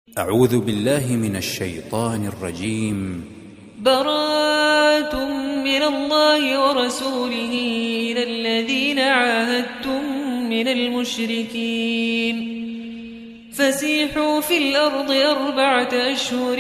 أعوذ بالله من الشيطان الرجيم. براءة من الله ورسوله إلى الذين عاهدتم من المشركين فسيحوا في الأرض 4 أشهر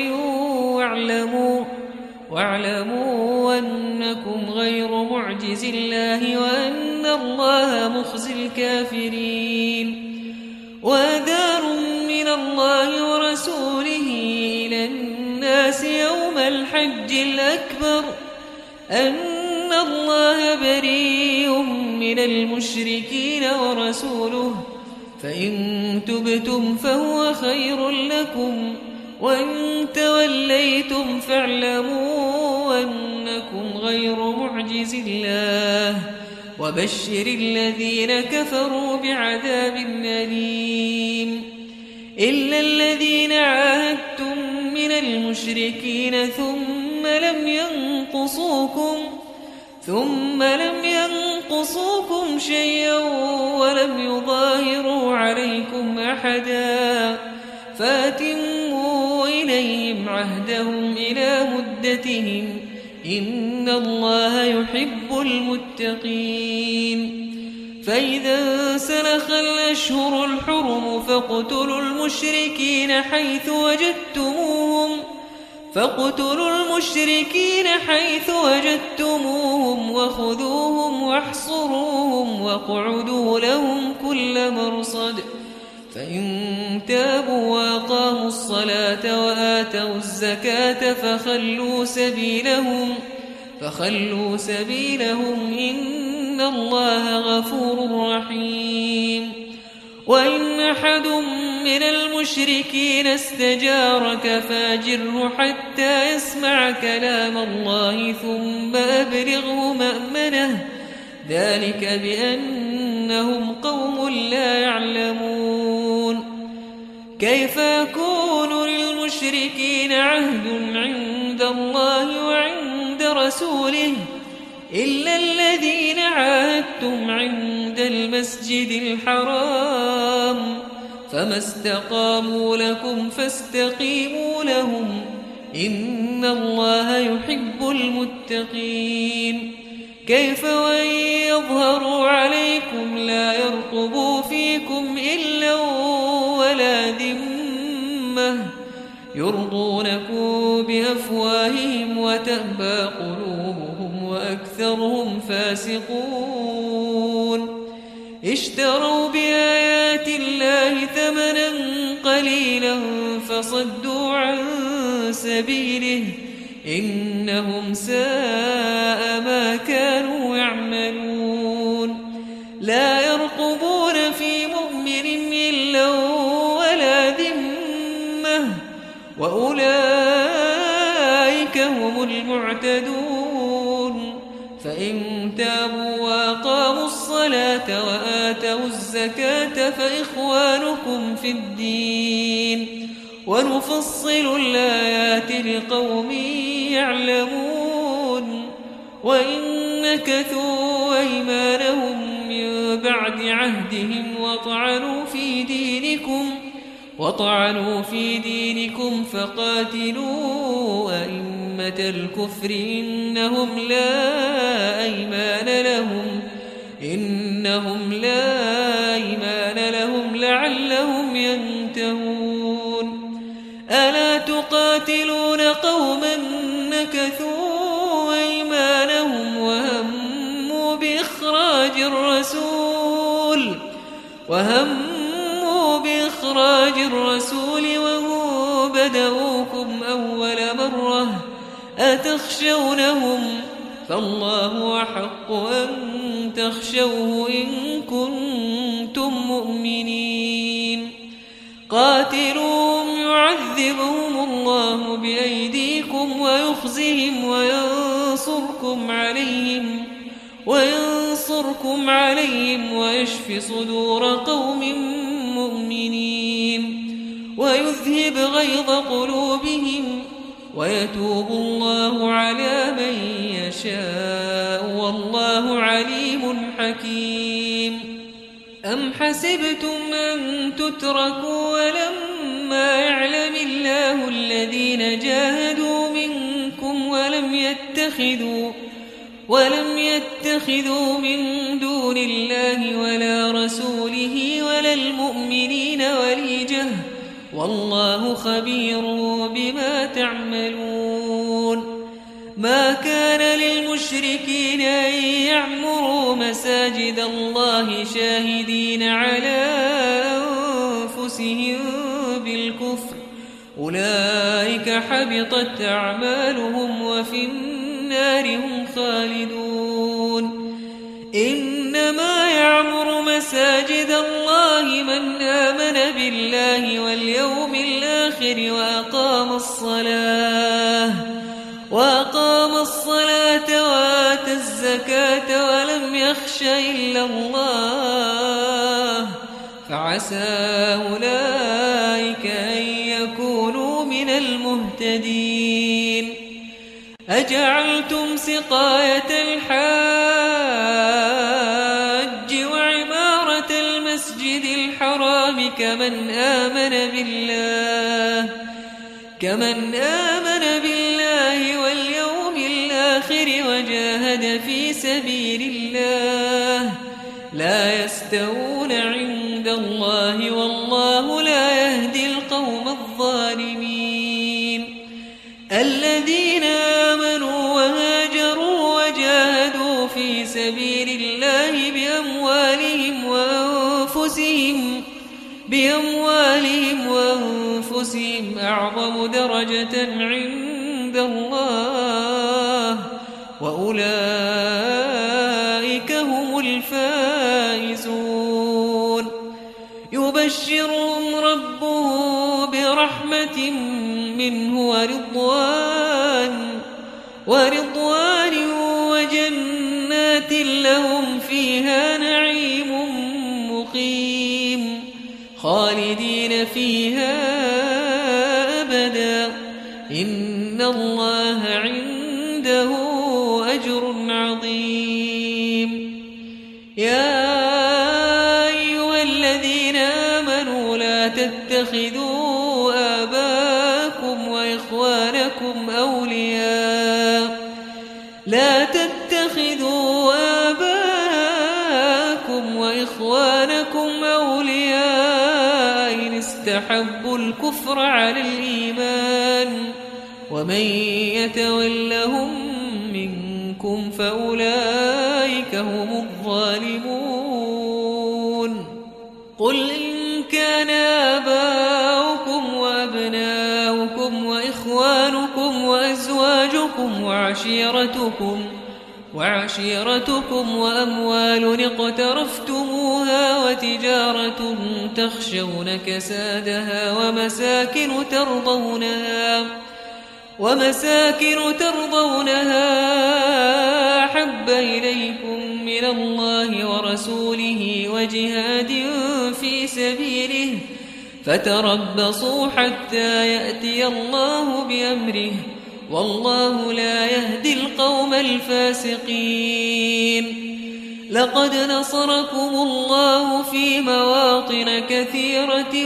واعلموا أنكم غير معجز الله وأن الله مخزي الكافرين. وأنذار من الله ورسوله إلى الناس يوم الحج الأكبر أن الله بريء من المشركين ورسوله فإن تبتم فهو خير لكم وإن توليتم فاعلموا أنكم غير معجز الله وبشر الذين كفروا بعذاب أليم. إلا الذين عاهدتم من المشركين ثم لم ينقصوكم شيئا ولم يظاهروا عليكم أحدا فأتموا إليهم عهدهم إلى مدتهم إن الله يحب المتقين. فإذا انسلخ الأشهر الحرم فاقتلوا المشركين حيث وجدتموهم وخذوهم واحصروهم واقعدوا لهم كل مرصد فإن تابوا وأقاموا الصلاة وآتوا الزكاة فخلوا سبيلهم إن الله غفور رحيم. وإن أحد من المشركين استجارك فاجره حتى يسمع كلام الله ثم أبلغه مأمنه ذلك بأنهم قوم لا يعلمون. كيف يكون للمشركين عهد عند الله وعند رسوله إلا الذين عاهدتم عند المسجد الحرام فما استقاموا لكم فاستقيموا لهم إن الله يحب المتقين. كيف وإن يظهروا عليكم لا يرقبوا فيكم إلا ولا ذمة يرضونكم بأفواههم وتأبى قلوبهم وأكثرهم فاسقون. اشتروا بآيات الله ثمنا قليلا فصدوا عن سبيله إنهم ساء ما كانوا يعملون. لا يرقبون في مؤمن إلا ولا ذمة وأولئك هم المعتدون. فإن تابوا وأقاموا الصلاة وآتوا الزكاة فإخوانكم في الدين ونفصل الآيات لقوم يعلمون. وإن نكثوا أيمانهم من بعد عهدهم وطعنوا في دينكم فقاتلوا أئمة الكفر إنهم لا أيمان لهم لعلهم ينتهون. ألا تقاتلون قوما نكثوا أيمانهم وهموا بإخراج الرسول وهم بدؤوكم أول مرة أتخشونهم فالله أحق أن تخشوه إن كنتم مؤمنين. قاتلوهم يعذبهم الله بأيديكم ويخزهم وينصركم عليهم ويشف صدور قوم مؤمنين ويذهب غيظ قلوبهم ويتوب الله على من يشاء والله عليم حكيم. أم حسبتم أن تتركوا ولما يعلم يتخذوا من دون الله ولا رسوله ولا المؤمنين وليجة والله خبير بما تعملون ما كان للمشركين أن يعمروا مساجد الله شاهدين على أنفسهم بالكفر أولئك حبطت أعمالهم وفي النار هم خالدون إنما يعمر مساجد الله من آمن بالله واليوم الآخر وأقام الصلاة وآتى الزكاة ولم يخش إلا الله فعسى أولئك أن يكونوا من المهتدين أجعلتم سقاية الحاج وعمارة المسجد الحرام كمن آمن بالله واليوم الآخر وجاهد في سبيل الله لا يستوون عند الله والله لا يهدي القوم الظالمين الذين آمنوا وهاجروا وجاهدوا في سبيل الله بأموالهم وأنفسهم أعظم درجة عند الله وأولئك هم الفائزون يبشرهم ربهم برحمة منه ورضوان وجنات لهم فيها نعيم مقيم خالدين فيها أبدا إن الله عنده أجر عظيم يا أيها الذين آمنوا لا تتخذوا آباءكم وإخوانكم أولياء إن استحبوا الكفر على الإيمان ومن يتولهم منكم فأولئك هم الظالمون قل إن كان آباؤكم وأبناؤكم وإخوانكم وأزواجكم وعشيرتكم وأموال اقترفتموها وتجارة تخشون كسادها ومساكن ترضونها أحب إليكم من الله ورسوله وجهاد في سبيله فتربصوا حتى يأتي الله بأمره والله لا يهدي القوم الفاسقين لقد نصركم الله في مواطن كثيرة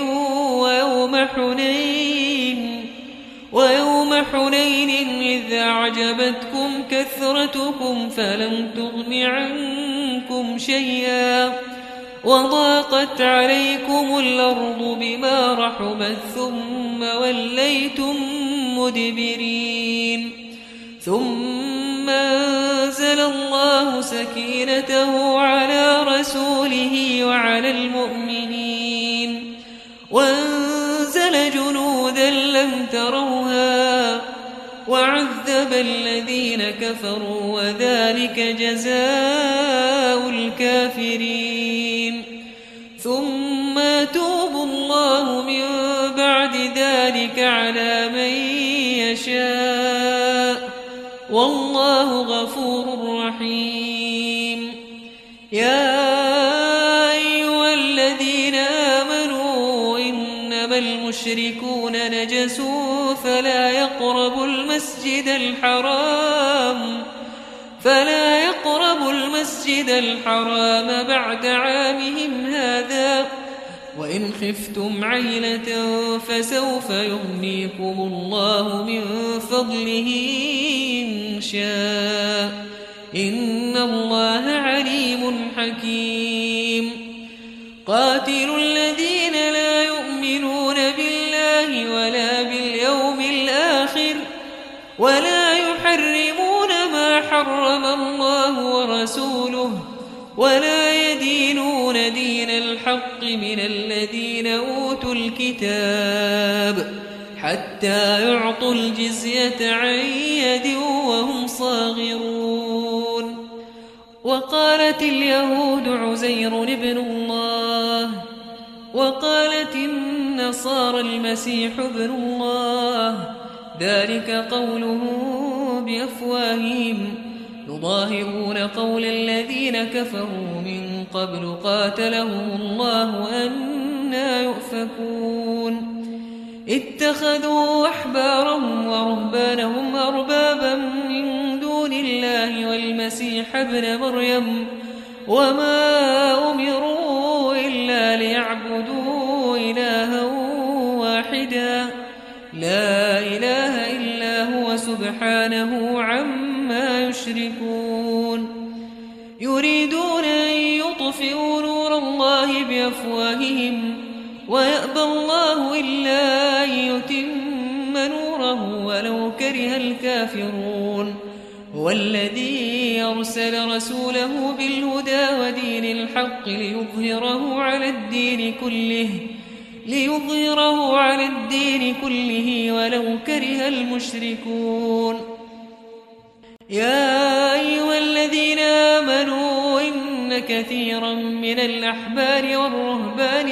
ويوم حنين إذ أعجبتكم كثرتكم فلم تغن عنكم شيئا وضاقت عليكم الأرض بما رحبت ثم وليتم مدبرين ثم أنزل الله سكينته على رسوله وعلى المؤمنين وأنزل جنودا لم تروها وعذب الذين كفروا وذلك جزاء الكافرين ثم يتوب الله من بعد ذلك على من يشاء والله غفور رحيم يا أيها الذين آمنوا إنما المشركون نجس فلا يقربوا المسجد الحرام بعد عامهم هذا وإن خفتم عيلة فسوف يغنيكم الله من فضله إن شاء إن الله عليم حكيم قاتلوا الذين لا يؤمنون بالله ولا باليوم الآخر ولا يحرمون ما حرم الله ورسوله ولا يدينون دين الحق من الذين أوتوا الكتاب حتى يعطوا الجزية عن يد وهم صاغرون وقالت اليهود عزير ابن الله وقالت النصارى المسيح ابن الله ذلك قولهم بأفواههم يضاهئون قول الذين كفروا من قبل قاتلهم الله أنى يؤفكون اتخذوا أحبارهم ورهبانهم أربابا من دون الله والمسيح ابن مريم وما أمروا إلا ليعبدوا إلها واحدا لا إله إلا هو سبحانه عما يشركون يريدون أن يطفئوا نور الله بأفواههم ويأبى الله إلا أن يتم نوره ولو كره الكافرون هو الذي أرسل رسوله بالهدى ودين الحق ليظهره على الدين كله ولو كره المشركون يا أيها الذين آمنوا إن كثيرا من الأحبار والرهبان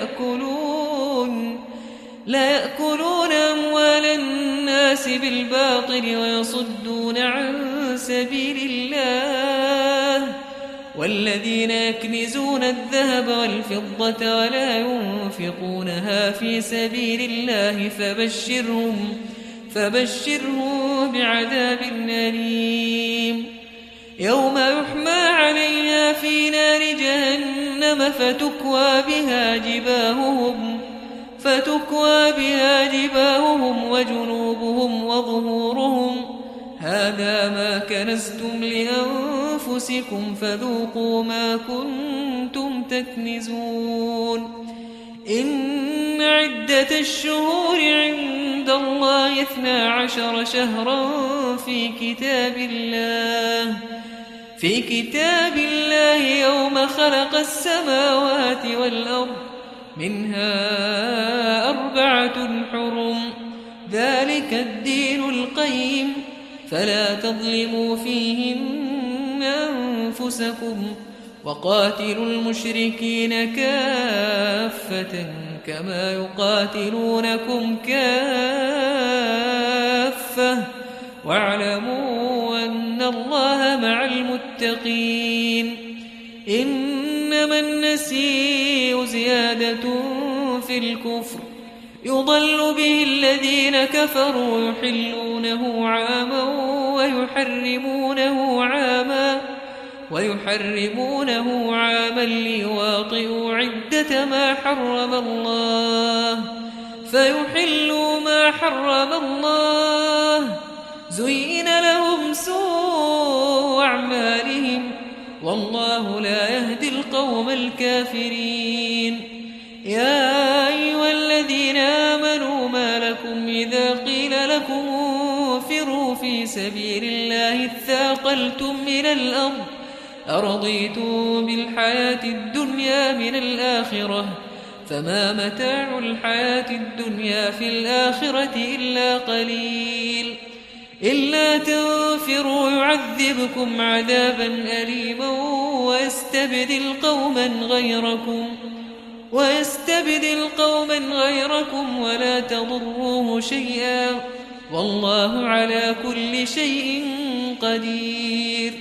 لا يأكلون أموال الناس بالباطل ويصدون عن سبيل الله والذين يكنزون الذهب والفضة ولا ينفقونها في سبيل الله فبشرهم بعذاب أليم يوم يحمى عليها في نار جهنم فتكوى بها جباههم وجنوبهم وظهورهم هذا ما كنزتم لأنفسكم فذوقوا ما كنتم تكنزون إن عدة الشهور عند الله 12 شهرا في كتاب الله يوم خلق السماوات والأرض منها 4 حرم ذلك الدين القيم فلا تظلموا فيهن أنفسكم وقاتلوا المشركين كافة كما يقاتلونكم كافة واعلموا أن الله مع المتقين إنما النسيء زيادة في الكفر يضل به الذين كفروا يحلونه عاما ويحرمونه عاما ليواطئوا عدة ما حرم الله فيحلوا ما حرم الله زين لهم سوء أعمالهم والله لا يهدي القوم الكافرين يا أيها الذين آمنوا ما لكم إذا قيل لكم انفروا في سبيل الله اثاقلتم من الأرض أرضيتم بالحياة الدنيا من الآخرة فما متاع الحياة الدنيا في الآخرة إلا قليل إلا تنفروا يعذبكم عذابا أليما ويستبدل قوما غيركم ولا تضروه شيئا والله على كل شيء قدير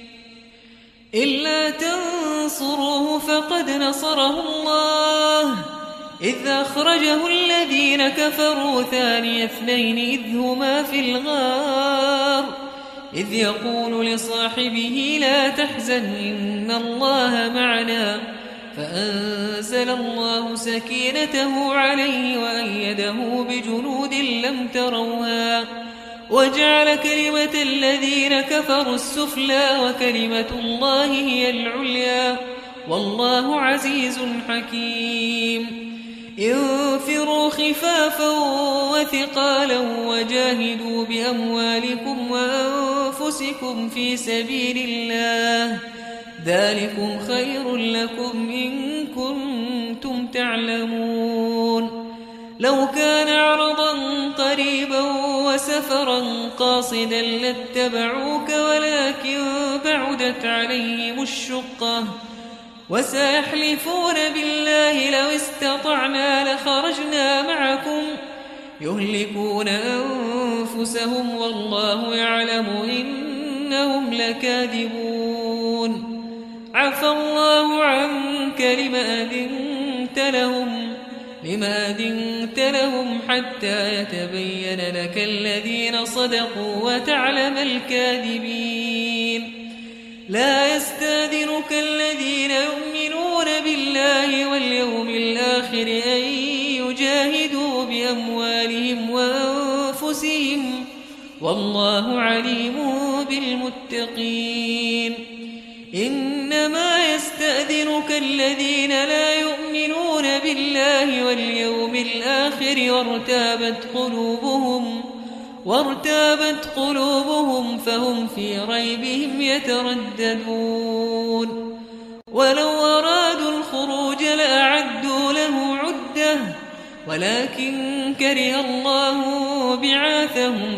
إلا تنصروه فقد نصره الله إذ أخرجه الذين كفروا ثاني اثنين إذ هما في الغار إذ يقول لصاحبه لا تحزن إن الله معنا فأنزل الله سكينته عليه وأيده بجنود لم تروها وجعل كلمة الذين كفروا السفلى وكلمة الله هي العليا والله عزيز حكيم انفروا خفافا وثقالا وجاهدوا بأموالكم وأنفسكم في سبيل الله ذلكم خير لكم إن كنتم تعلمون لو كان عرضا قريبا وسفرا قاصدا لاتبعوك ولكن بعدت عليهم الشقة وسيحلفون بالله لو استطعنا لخرجنا معكم يهلكون أنفسهم والله يعلم إنهم لكاذبون عفى الله عنك لما أذنت لهم حتى يتبين لك الذين صدقوا وتعلم الكاذبين لا يستأذنك الذين يؤمنون بالله واليوم الآخر أن يجاهدوا بأموالهم وأنفسهم والله عليم بالمتقين إنما يستأذنك الذين لا يؤمنون بالله واليوم الآخر وارتابت قلوبهم فهم في ريبهم يترددون ولو أرادوا الخروج لأعدوا له عدة ولكن كره الله بعاثهم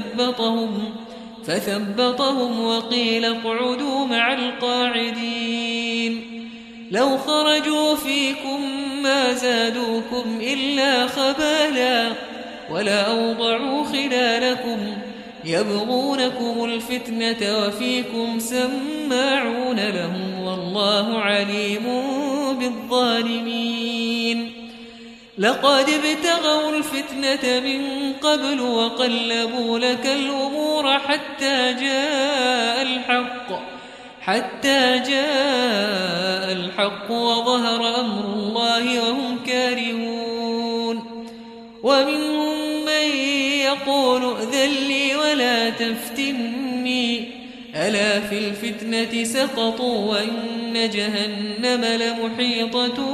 فثبطهم وقيل اقعدوا مع القاعدين لو خرجوا فيكم ما زادوكم إلا خبالا ولا أوضعوا خلالكم يبغونكم الفتنة وفيكم سماعون لهم والله عليم بالظالمين لقد ابتغوا الفتنة من قبل وقلبوا لك الأمور حتى جاء الحق وظهر أمر الله وهم كارهون ومنهم من يقول ائذن لي ولا تفتني ألا في الفتنة سقطوا وإن جهنم لمحيطة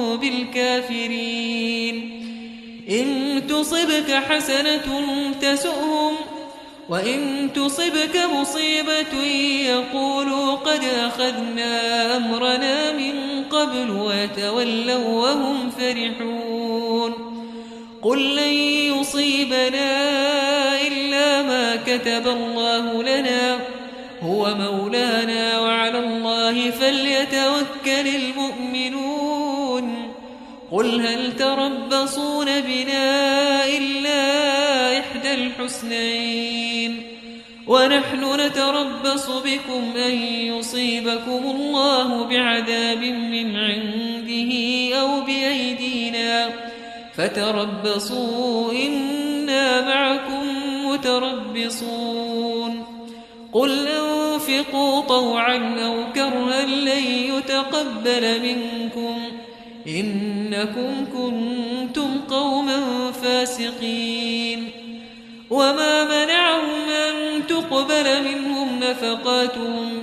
بالكافرين إن تصبك حسنة تسؤهم وإن تصبك مصيبة يقولوا قد أخذنا أمرنا من قبل ويتولوا وهم فرحون قل لن يصيبنا إلا ما كتب الله لنا هو مولانا وعلى الله فليتوكل المؤمنون قل هل تربصون بنا إلا إحدى الحسنين ونحن نتربص بكم أن يصيبكم الله بعذاب من عنده أو بأيدينا فتربصوا إنا معكم متربصون قل أنفقوا طوعا أو كرها لن يتقبل منكم إنكم كنتم قوما فاسقين وما منعهم أن تقبل منهم نفقاتهم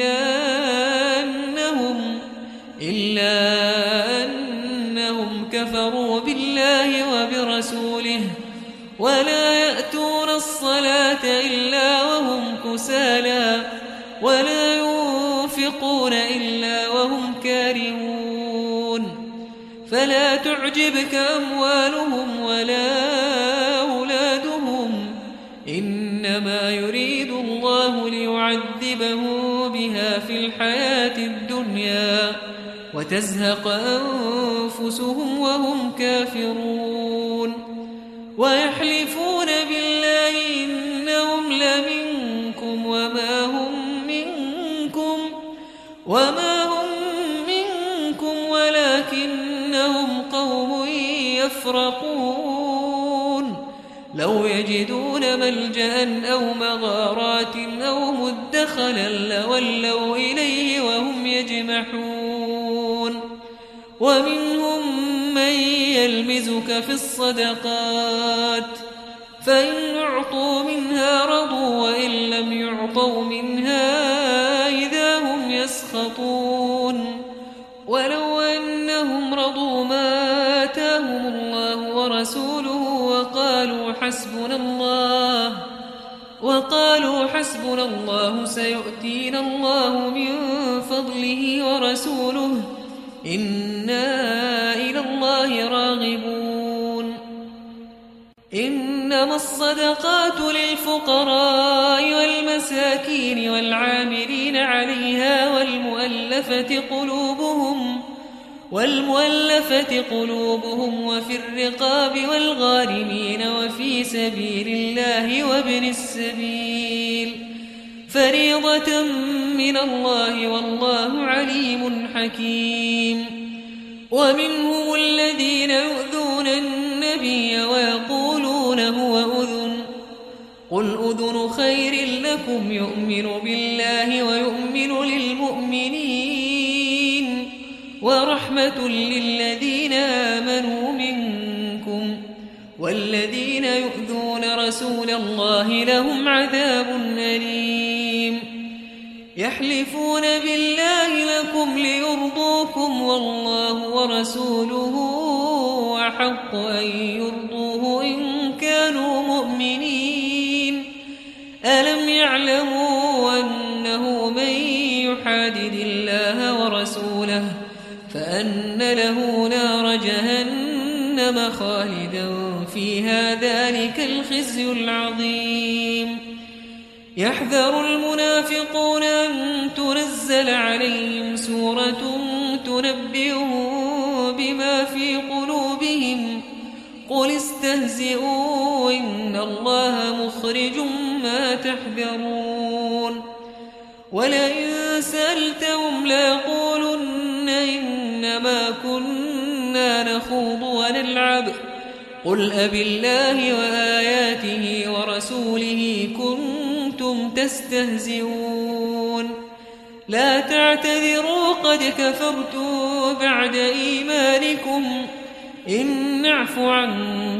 إلا أنهم كفروا بالله وبرسوله ولا يأتون الصلاة إلا وهم كسالى ولا ينفقون إلا وهم كارهون فلا تعجبك أموالهم ولا أولادهم إنما يريد الله ليعذبهم بها في الحياة الدنيا وتزهق أنفسهم وهم كافرون ويحلفون بالله إنهم لمنكم وما هم منكم ولكنهم قوم يفرقون لو يجدون ملجأ أو مغارات أو مدخلا لولوا إليه وهم يجمحون ومنهم من يلمزك في الصدقات فإن أعطوا منها رضوا وإن لم يعطوا منها إذا هم يسخطون ولو أنهم رضوا ما آتاهم الله ورسوله وقالوا حسبنا الله سيؤتينا الله من فضله ورسوله إنا إلى الله راغبون إنما الصدقات للفقراء والمساكين والعاملين عليها والمؤلفة قلوبهم وفي الرقاب والغارمين وفي سبيل الله وابن السبيل فريضة من الله والله عليم حكيم ومنهم الذين يؤذون النبي ويقولون هو أذن قل أذن خير لكم يؤمن بالله ويؤمن للمؤمنين ورحمة للذين آمنوا منكم والذين يؤذون رسول الله لهم عذاب أليم يحلفون بالله لكم ليرضوكم والله ورسوله أحق أن يرضوه إن كانوا مؤمنين ألم يعلموا أنه من يحادد الله ورسوله فأن له نار جهنم خالدا فيها ذلك الخزي العظيم يحذر المنافقون أن تنزل عليهم سورة تنبئهم بما في قلوبهم قل استهزئوا إن الله مخرج ما تحذرون ولئن سألتهم ليقولن إنما كنا نخوض ونلعب قل أبالله وآياته ورسوله كنتم تستهزئون لا تعتذروا قد كفرتم بعد إيمانكم إن نعف عن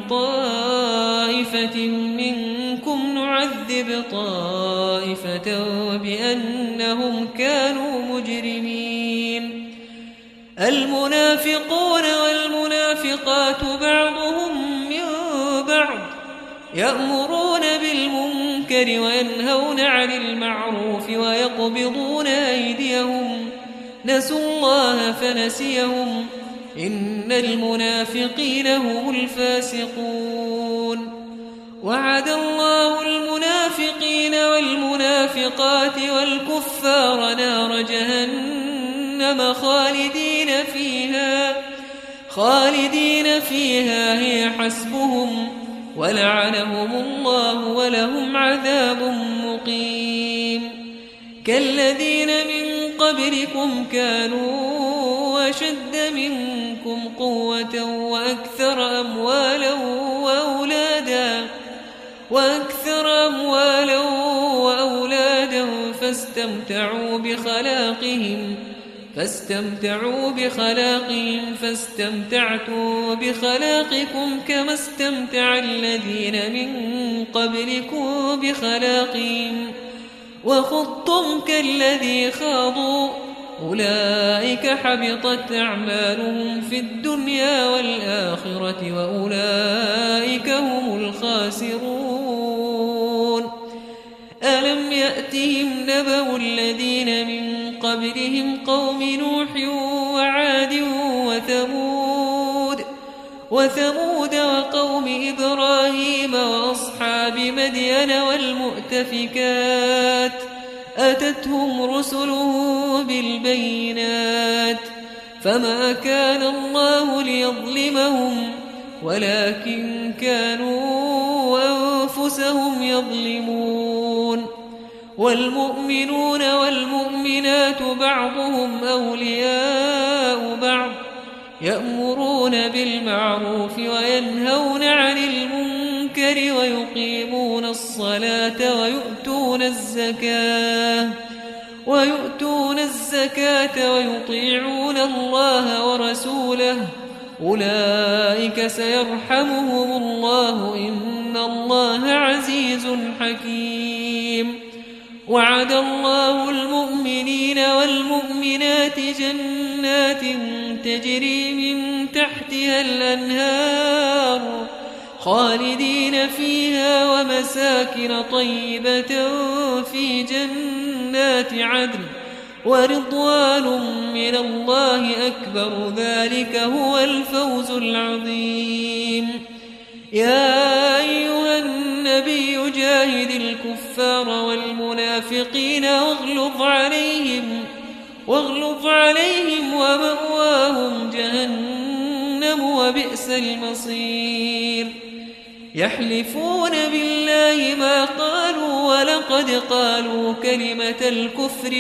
طائفة منكم نعذب طائفة بأنهم كانوا مجرمين المنافقون والمنافقات بعضهم من بعض يأمرون بالمنكر وينهون عن المعروف ويقبضون أيديهم نسوا الله فنسيهم إن المنافقين هم الفاسقون وعد الله المنافقين والمنافقات والكفار نار جهنم خالدين فيها هي حسبهم ولعنهم الله ولهم عذاب مقيم كالذين من قبلكم كانوا أشد منكم قوة وأكثر أموالا وأولادا فاستمتعوا بخلاقهم فاستمتعتم بخلاقكم كما استمتع الذين من قبلكم بخلاقهم وخضتم كالذي خاضوا أولئك حبطت أعمالهم في الدنيا والآخرة وأولئك هم الخاسرون ألم يأتهم نبأ الذين من قبلهم قوم نوح وعاد وثمود وقوم إبراهيم وأصحاب مدين والمؤتفكات أتتهم رسلهم بالبينات فما كان الله ليظلمهم ولكن كانوا أنفسهم يظلمون والمؤمنون والمؤمنات بعضهم أولياء بعض يأمرون بالمعروف وينهون عن المنكر ويقيمون الصلاة ويؤتون الزكاة ويطيعون الله أولئك سيرحمهم الله إن الله عزيز حكيم وعد الله المؤمنين والمؤمنات جنات تجري من تحتها الأنهار خالدين فيها ومساكن طيبة في جنات عدن ورضوان من الله أكبر ذلك هو الفوز العظيم يا أيها النبي جاهد الكفار والمنافقين واغلظ عليهم ومأواهم جهنم وبئس المصير يحلفون بالله ما قالوا ولقد قالوا كلمة الكفر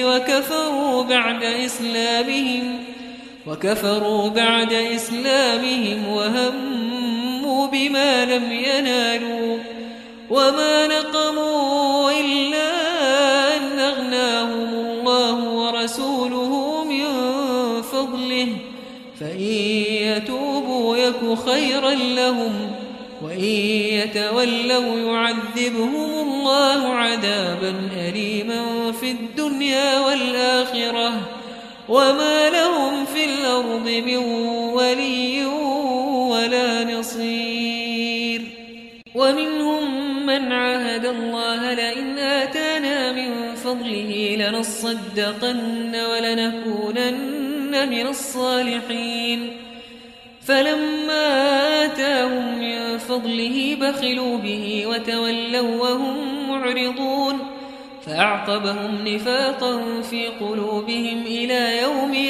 وكفروا بعد إسلامهم وهموا بما لم ينالوا وما نقموا إلا أن أغناهم الله ورسوله من فضله فإن يتوبوا يك خيرا لهم وإن يتولوا يعذبهم الله عذابا أليما في الدنيا والآخرة وما لهم في الأرض من ولي ولا نصير ومنهم من عاهد الله لئن آتانا من فضله لنصدقن ولنكونن من الصالحين فلما آتاهم من فضله بخلوا به وتولوا وهم معرضون فأعقبهم نفاقا في قلوبهم إلى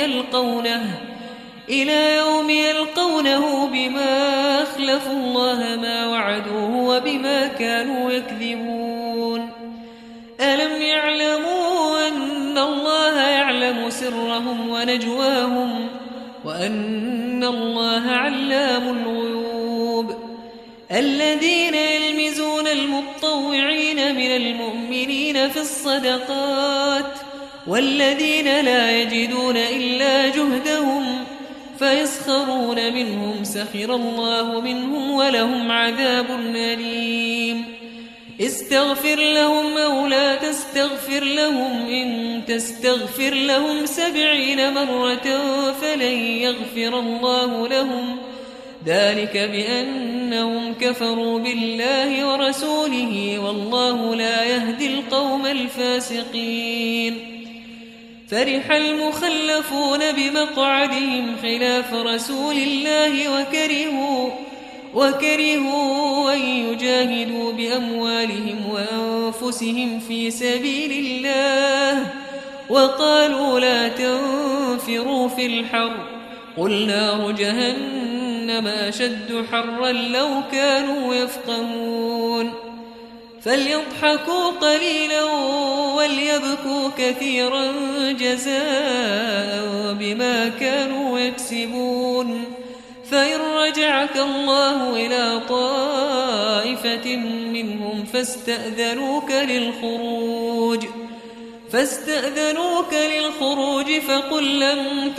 يوم يلقونه بما أخلفوا الله ما وعدوه وبما كانوا يكذبون ألم يعلموا أن الله يعلم سرهم ونجواهم وأن الله علام الغيوب الذين يلمزون المطوعين من المؤمنين في الصدقات والذين لا يجدون إلا جهدهم فيسخرون منهم سخر الله منهم ولهم عذاب أليم استغفر لهم أو لا تستغفر لهم إن تستغفر لهم 70 مرة فلن يغفر الله لهم ذلك بأنهم كفروا بالله ورسوله والله لا يهدي القوم الفاسقين فرح المخلفون بمقعدهم خلاف رسول الله وكرهوا أن يجاهدوا بأموالهم وأنفسهم في سبيل الله وقالوا لا تنفروا في الحر قل نار جهنم أشد حرا لو كانوا يفقهون فليضحكوا قليلا وليبكوا كثيرا جزاء بما كانوا يكسبون فإن رجعك الله إلى طائفة منهم فاستأذنوك للخروج فقل لن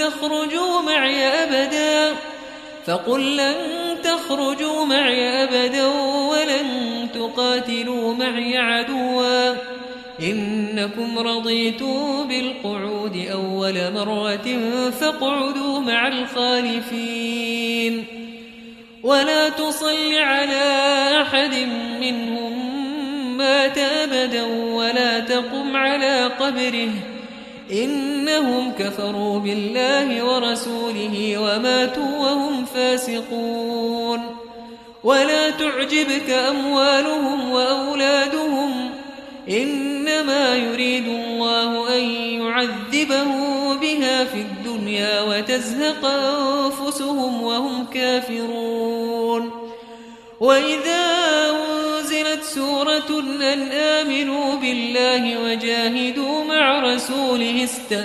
تخرجوا معي أبدا ولن تقاتلوا معي عدوا إنكم رضيتم بالقعود أول مرة فاقعدوا مع الخالفين ولا تصل على أحد منهم مات أبدا ولا تقم على قبره إنهم كفروا بالله ورسوله وماتوا وهم فاسقون ولا تعجبك أموالهم وأولادهم إنما يريد الله أن يعذبهم بها في الدنيا وتزهق أنفسهم وهم كافرون وإذا أنزلت سورة أن آمنوا بالله وجاهدوا مع رسوله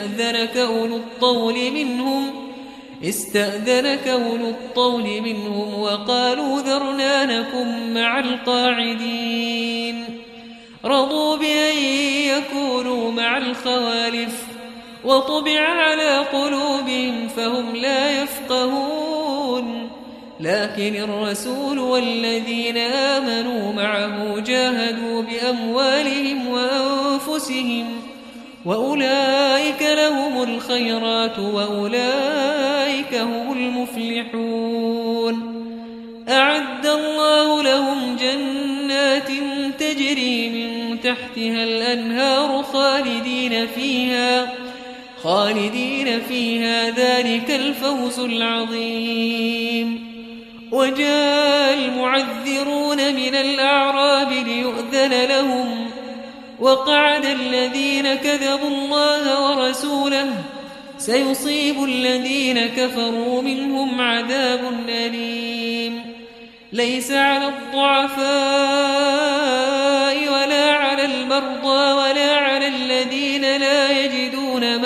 استأذنك أولو الطول منهم وقالوا ذرنا نكن مع القاعدين رضوا بأن يكونوا مع الخوالف وطبع على قلوبهم فهم لا يفقهون لكن الرسول والذين آمنوا معه جاهدوا بأموالهم وأنفسهم وأولئك لهم الخيرات وأولئك هم المفلحون. أعد الله لهم جنات تجري من تحتها الأنهار خالدين فيها ذلك الفوز العظيم. وجاء المعذرون من الأعراب ليؤذن لهم وقعد الذين كذبوا الله ورسوله سيصيب الذين كفروا منهم عذاب أليم. ليس على الضعفاء ولا على المرضى ولا على الذين لا يجدون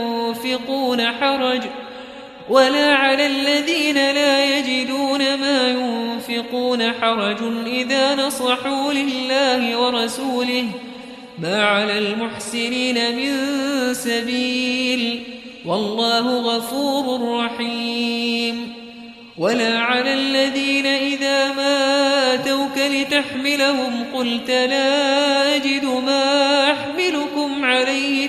ما ينفقون حرج إذا نصحوا لله ورسوله ما على المحسنين من سبيل والله غفور رحيم. ولا على الذين إذا ما أتوك لتحملهم قلت لا أجد ما أحملكم عليه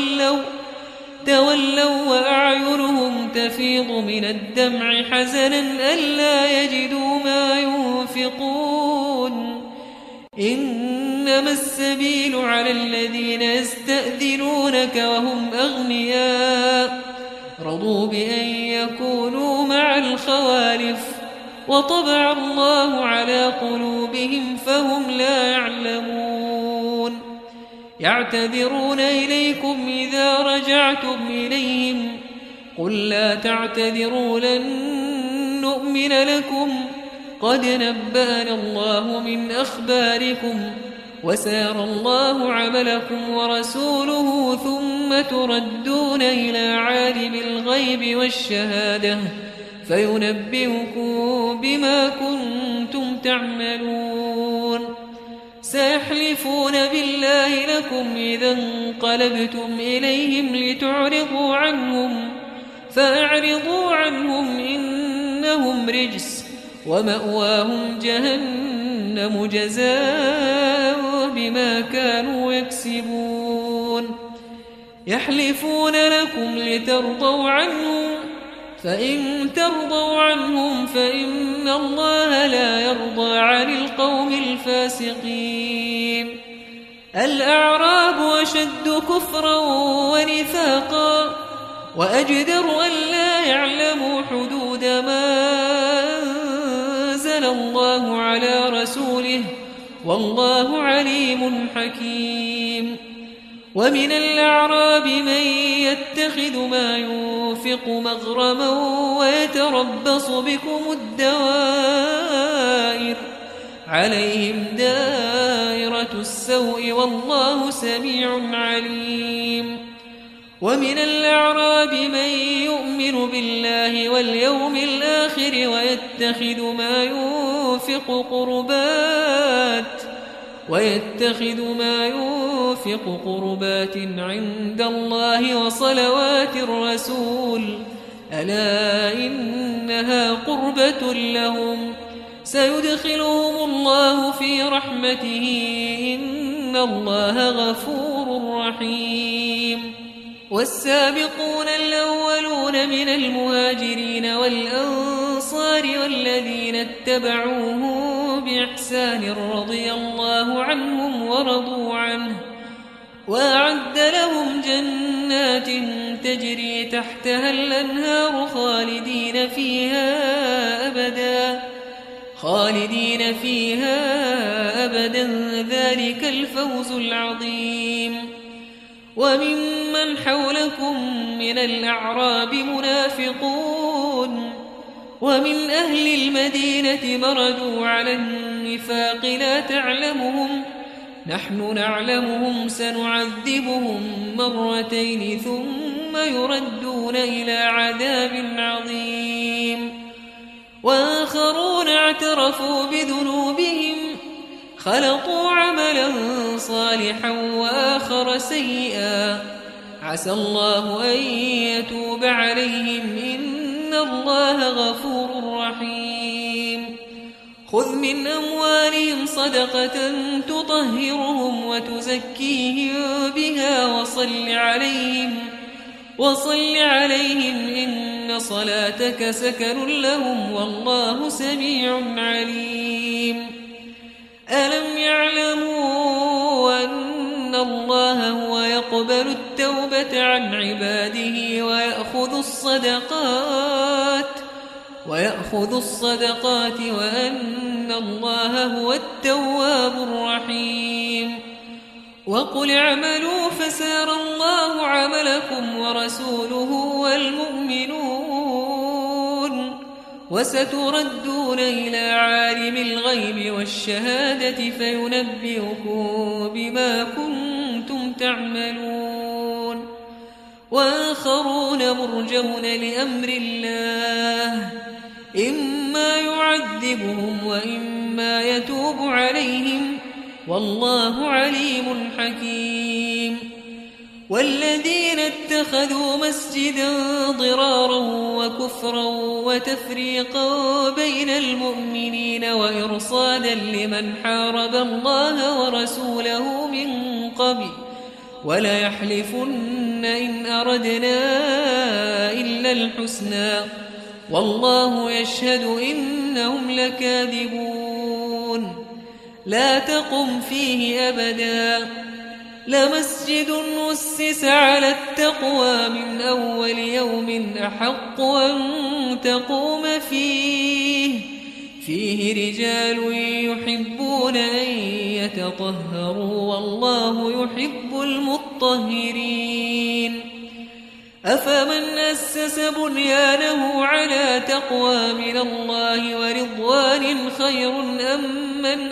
تولوا وأعينهم تفيض من الدمع حزنا ألا يجدوا ما ينفقون. إنما السبيل على الذين يستأذنونك وهم أغنياء رضوا بأن يكونوا مع الخوالف وطبع الله على قلوبهم فهم لا يعلمون. يعتذرون إليكم إذا رجعتم إليهم قل لا تعتذروا لن نؤمن لكم قد نبأنا الله من أخباركم وسيرى الله عملكم ورسوله ثم تردون إلى عالم الغيب والشهادة فينبئكم بما كنتم تعملون. سيحلفون بالله لكم إذا انقلبتم إليهم لتعرضوا عنهم فأعرضوا عنهم إنهم رجس ومأواهم جهنم جزاء بما كانوا يكسبون. يحلفون لكم لترضوا عنهم فإن ترضوا عنهم فإن الله لا يرضى عن القوم الفاسقين. الأعراب أشد كفرا ونفاقا وأجدر أن لا يعلموا حدود ما أنزل الله على رسوله والله عليم حكيم. ومن الأعراب من يتخذ ما ينفق مغرما ويتربص بكم الدوائر عليهم دائرة السوء والله سميع عليم. ومن الأعراب من يؤمن بالله واليوم الآخر ويتخذ ما ينفق قربات عند الله وصلوات الرسول ألا إنها قربة لهم سيدخلهم الله في رحمته إن الله غفور رحيم. والسابقون الأولون من المهاجرين والأنصار والذين اتبعوهم بإحسان رضي الله عنهم ورضوا عنه وأعد لهم جنات تجري تحتها الأنهار خالدين فيها أبدا ذلك الفوز العظيم. وممن حولكم من الأعراب منافقون ومن أهل المدينة مردوا على النفاق لا تعلمهم نحن نعلمهم سنعذبهم مرتين ثم يردون إلى عذاب عظيم. وآخرون اعترفوا بذنوبهم خلطوا عملا صالحا وآخر سيئا عسى الله أن يتوب عليهم إن الله غفور رحيم. خذ من أموالهم صدقة تطهرهم وتزكيهم بها وصل عليهم إن صلاتك سكن لهم والله سميع عليم ألم يعلموا أن الله هو يقبل التوبة عن عباده ويأخذ الصدقات وأن الله هو التواب الرحيم وقل اعملوا فسيرى الله عملكم ورسوله والمؤمنون وستردون إلى عالم الغيب والشهادة فينبئكم بما كنتم تعملون وآخرون مرجون لأمر الله إما يعذبهم وإما يتوب عليهم والله عليم حكيم والذين اتخذوا مسجدا ضرارا وكفرا وتفريقا بين المؤمنين وإرصادا لمن حارب الله ورسوله من قبل وليحلفن إن أردنا إلا الحسنى والله يشهد إنهم لكاذبون لا تقم فيه أبدا لمسجد أسس على التقوى من أول يوم أحق أن تقوم فيه رجال يحبون أن يتطهروا والله يحب المطهرين أفمن أسس بنيانه على تقوى من الله ورضوان خير أم من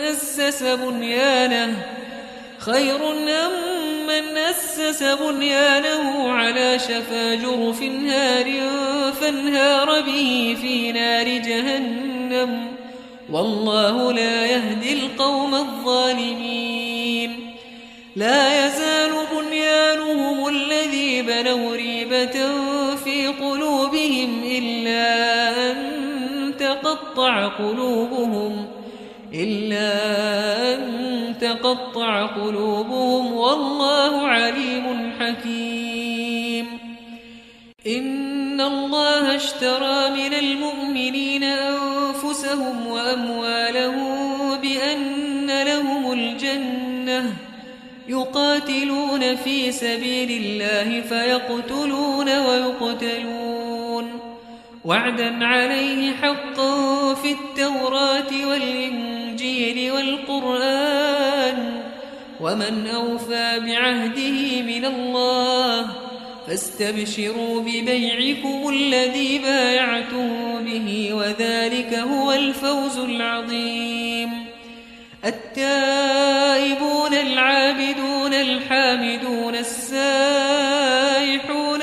أسس بنيانه على شفا جرف هار فانهار به في نار جهنم والله لا يهدي القوم الظالمين لا يزال بنيانهم الذي بنوا ريبة في قلوبهم إلا أن تقطع قلوبهم والله عليم حكيم إن الله اشترى من المؤمنين أنفسهم وأموالهم بأن لهم الجنة يقاتلون في سبيل الله فيقتلون ويقتلون وعدا عليه حقا في التوراة والإنجيل والقرآن ومن أوفى بعهده من الله فاستبشروا ببيعكم الذي بايعتم به وذلك هو الفوز العظيم التائبون العابدون الحامدون السائحون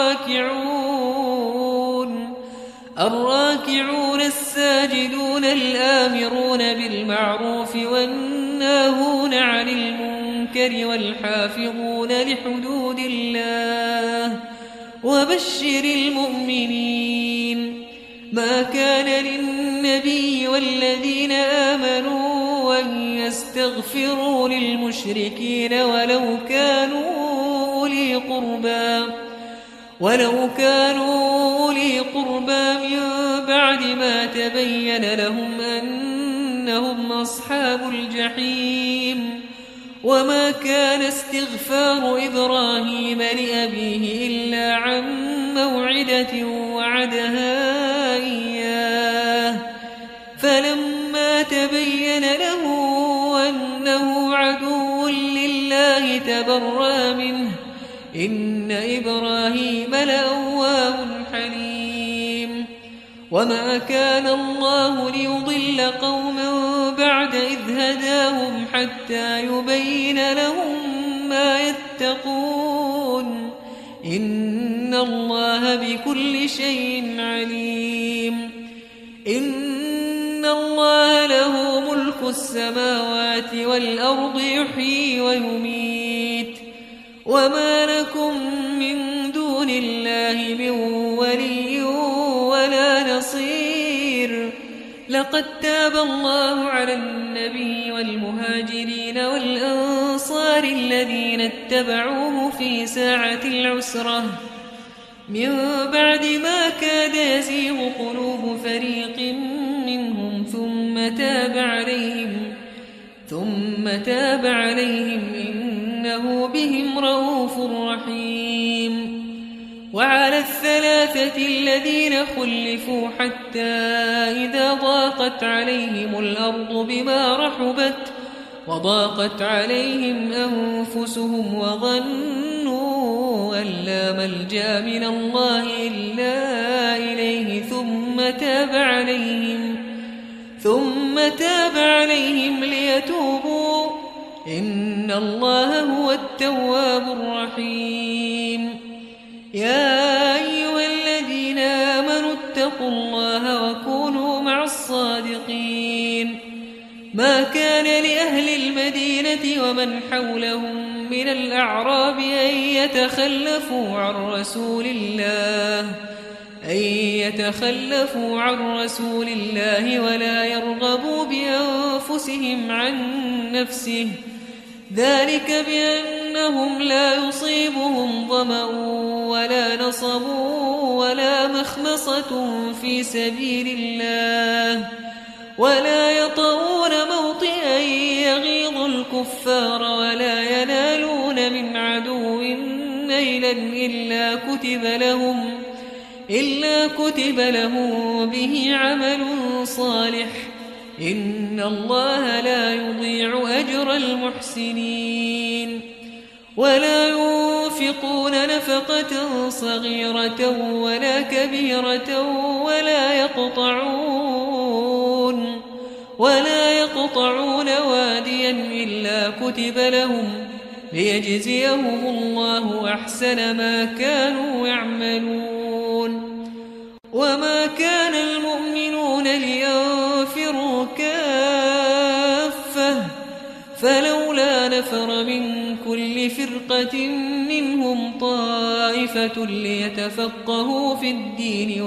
الراكعون الساجدون الآمرون بالمعروف والناهون عن المنكر والحافظون لحدود الله وبشر المؤمنين ما كان للنبي والذين آمنوا أن يستغفروا للمشركين ولو كانوا أولي قربى من بعد ما تبين لهم أنهم أصحاب الجحيم وما كان استغفار إبراهيم لأبيه إلا عن موعدة وعدها إياه فلما تبين له أنه عدو لله تبرأ منه إن إبراهيم لأواه حليم وما كان الله ليضل قوما بعد إذ هداهم حتى يبين لهم ما يتقون إن الله بكل شيء عليم إن الله له ملك السماوات والأرض يحيي ويميت وما لكم من دون الله من ولي ولا نصير لقد تاب الله على النبي والمهاجرين والأنصار الذين اتبعوه في ساعة العسرة من بعد ما كاد يزيغ قلوب فريق منهم ثم تاب عليهم إنه بهم رؤوف رحيم. وعلى الثلاثة الذين خلفوا حتى إذا ضاقت عليهم الأرض بما رحبت وضاقت عليهم أنفسهم وظنوا أن لا ملجأ من الله إلا إليه ثم تاب عليهم ليتوبوا إن الله هو التواب الرحيم. يا أيها الذين آمنوا اتقوا الله وكونوا مع الصادقين. ما كان لأهل المدينة ومن حولهم من الأعراب أن يتخلفوا عن رسول الله ولا يرغبوا بأنفسهم عن نفسه، ذلك بأنهم لا يصيبهم ظمأ ولا نصب ولا مخمصة في سبيل الله ولا يطؤون موطئا يغيظ الكفار ولا ينالون من عدو نيلا إلا كتب لهم به عمل صالح إن الله لا يضيع أجر المحسنين. ولا ينفقون نفقة صغيرة ولا كبيرة ولا يقطعون واديا إلا كتب لهم ليجزيهم الله أحسن ما كانوا يعملون. وما كان المؤمنون لينفروا كافة فلولا نفر من كل فرقة منهم طائفة ليتفقهوا في الدين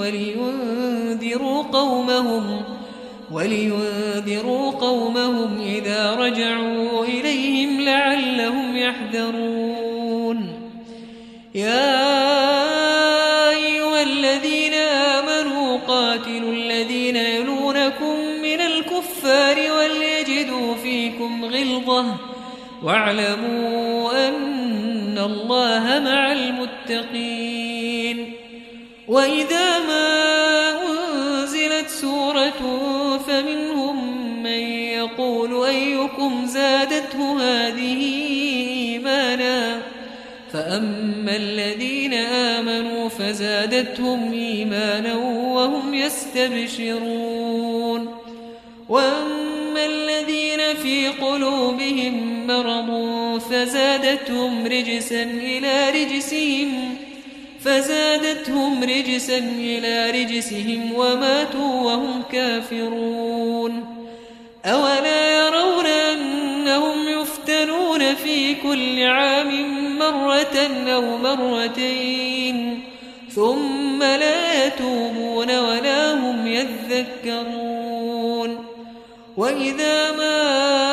ولينذروا قومهم إذا رجعوا إليهم لعلهم يحذرون. يا أيها الذين آمنوا قاتلوا الذين يلونكم من الكفار وليجدوا فيكم غلظة واعلموا أن الله مع المتقين. وإذا ما أنزلت سورة فمنهم من يقول أيكم زادته هذه إيمانا فأما الذين آمنوا فزادتهم إيمانا وهم يستبشرون وأما الذين في قلوبهم مرض فزادتهم رجسا إلى رجسهم وماتوا وهم كافرون. أولا يرون أنهم يفتنون في كل عام مرة أو مرتين ثم لا يتوبون ولا هم يذكرون. وإذا ما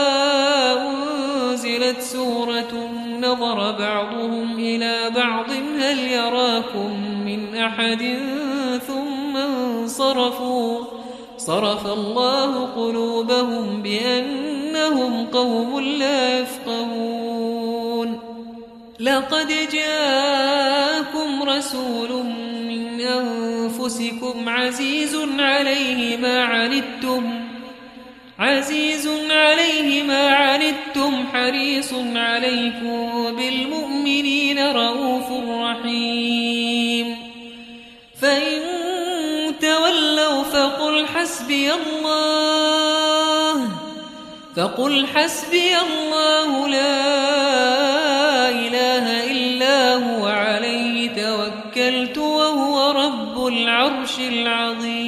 أنزلت سورة نظر بعضهم إلى بعض هل يراكم من أحد ثم انصرفوا صرف الله قلوبهم بأنهم قوم لا يفقهون. لقد جاءكم رسول من أنفسكم عزيز عليه ما عنتم حريص عليكم بالمؤمنين رؤوف رحيم. فإن تولوا فقل حسبي الله لا إله إلا هو عليه توكلت وهو رب العرش العظيم.